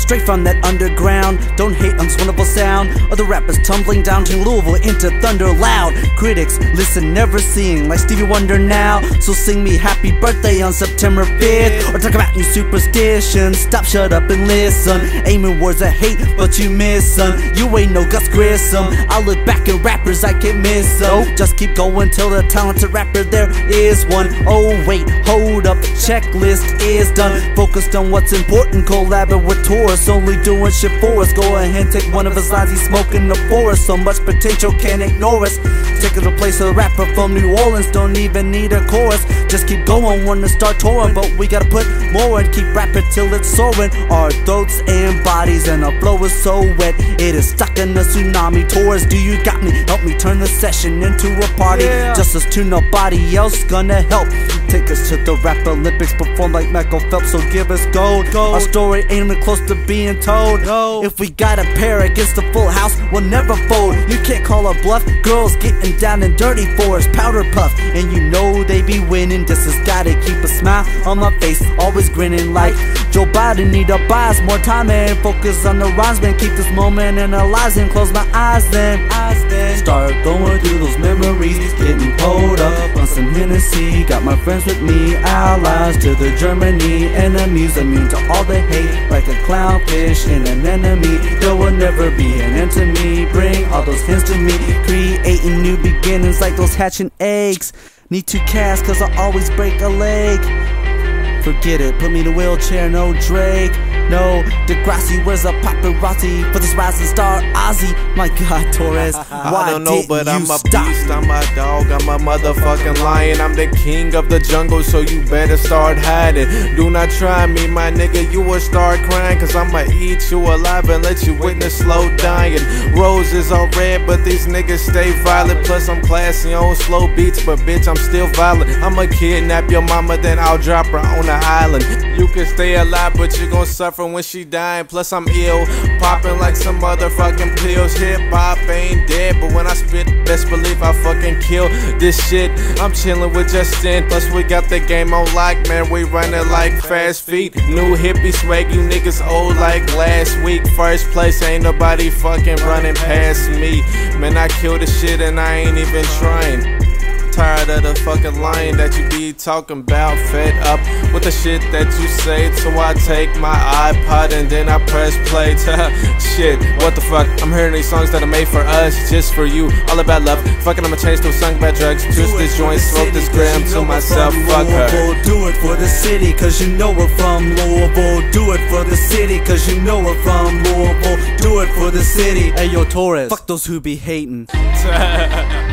straight from that underground. Don't hate on this wonderful sound of the rappers tumbling down to Louisville into thunder loud. Critics listen, never seeing like Stevie Wonder now. So sing me happy birthday on September 5th, or talk about new superstitions. Stop, shut up and listen. Aiming words of hate, but you miss them. You ain't no Gus Grissom. I look back at rappers, I can't miss them. Just keep going till the talented rapper there is one. Oh wait, hold up, the checklist is done. Focused on what's important, collabing with Torres, only doing shit for us. Go ahead, take one of his lines, he's smoking the forest. So much potential, can't ignore us. Taking the place of the rapper from New Orleans, don't even need a chorus. Just keep going, wanna start touring, but we gotta put more and keep rapping till it's soaring. Our throats and bodies, and our flow is so wet, it is stuck in a tsunami. Torres, do you got me? Help me turn the session into a party. Just us two, nobody else gonna help. Take us to the rap Olympics, perform like Michael Phelps, so give us gold. Our story ain't even close to being told. If we got a pair against the full house, we'll never fold. You can't call a bluff, girls getting down and dirty for us. Powder puff, and you know they be winning. This has gotta keep a smile on my face, always grinning like Joe Biden. Need to buy us more time and focus on the rhymes, man. Keep this moment in our lives and close my eyes then. Start going through those memories, getting pulled up on some Hennessy. Got my friends with me, allies to the Germany, enemies immune to all the hate, like a clownfish and an enemy. There will never be an end to me. Bring all those hints to me, creating new beginnings like those hatching eggs. Need to cast cause I always break a leg. Forget it, put me in a wheelchair, no Drake, no Degrassi. Where's a paparazzi for this rising star Ozzy? My God, Torres, why I don't know, but I'm a stop? beast, I'm a dog, I'm a motherfucking lion. I'm the king of the jungle, so you better start hiding. Do not try me, my nigga, you will start crying, cause I'ma eat you alive and let you witness slow dying. Roses are red, but these niggas stay violent. Plus I'm classy on slow beats, but bitch, I'm still violent. I'ma kidnap your mama, then I'll drop her on the island. You can stay alive, but you gon' suffer when she dying. Plus I'm ill, popping like some motherfucking pills. Hip-hop ain't dead, but when I spit, best believe I fucking kill this shit. I'm chillin' with Justin, plus we got the game on lock, man. We running like fast feet. New hippie swag, you niggas old like last week. First place, ain't nobody fucking running past me. Man, I kill the shit and I ain't even trying. Tired of the fucking lying that you be talking about. Fed up with the shit that you say, so I take my iPod and then I press play. Shit, what the fuck? I'm hearing these songs that are made for us, just for you. All about love. Fucking I'ma change to a song about drugs. Twist this joint, smoke this gram to myself. Fuck her. Do it for the city, cause you know we're from Louisville. Do it for the city, cause you know we're from Louisville. Do it for the city. Hey yo, Torres, fuck those who be hating.